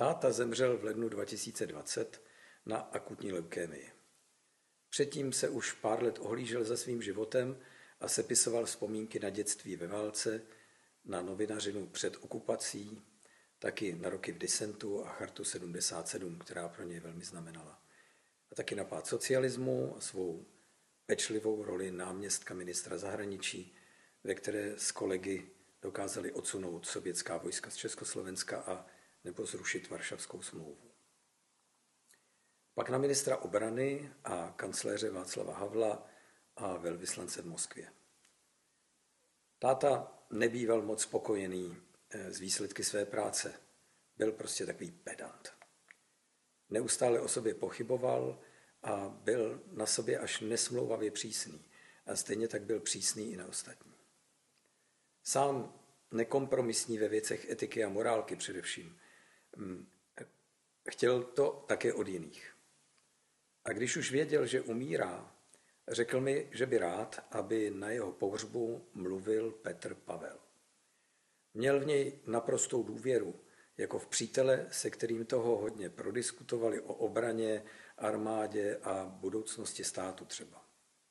Táta zemřel v lednu 2020 na akutní leukémii. Předtím se už pár let ohlížel za svým životem a sepisoval vzpomínky na dětství ve válce, na novinařinu před okupací, taky na roky v disentu a Chartu 77, která pro něj velmi znamenala. A taky na pád socialismu a svou pečlivou roli náměstka ministra zahraničí, ve které s kolegy dokázali odsunout sovětská vojska z Československa a nebo zrušit Varšavskou smlouvu. Pak na ministra obrany a kancléře Václava Havla a velvyslance v Moskvě. Táta nebýval moc spokojený s výsledky své práce. Byl prostě takový pedant. Neustále o sobě pochyboval a byl na sobě až nesmlouvavě přísný. A stejně tak byl přísný i na ostatní. Sám nekompromisní ve věcech etiky a morálky především. Chtěl to také od jiných. A když už věděl, že umírá, řekl mi, že by rád, aby na jeho pohřbu mluvil Petr Pavel. Měl v něj naprostou důvěru, jako v přítele, se kterým toho hodně prodiskutovali o obraně, armádě a budoucnosti státu třeba.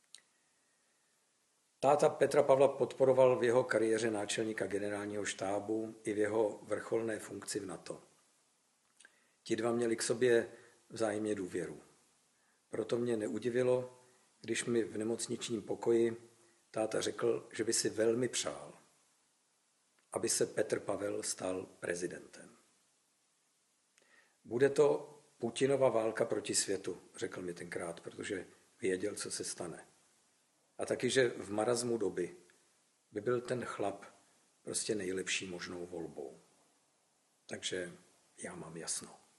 Táta Petra Pavla podporoval v jeho kariéře náčelníka generálního štábu i v jeho vrcholné funkci v NATO. Ti dva měli k sobě vzájemně důvěru. Proto mě neudivilo, když mi v nemocničním pokoji táta řekl, že by si velmi přál, aby se Petr Pavel stal prezidentem. Bude to Putinova válka proti světu, řekl mi tenkrát, protože věděl, co se stane. A taky, že v marazmu doby by byl ten chlap prostě nejlepší možnou volbou. Takže já mám jasno.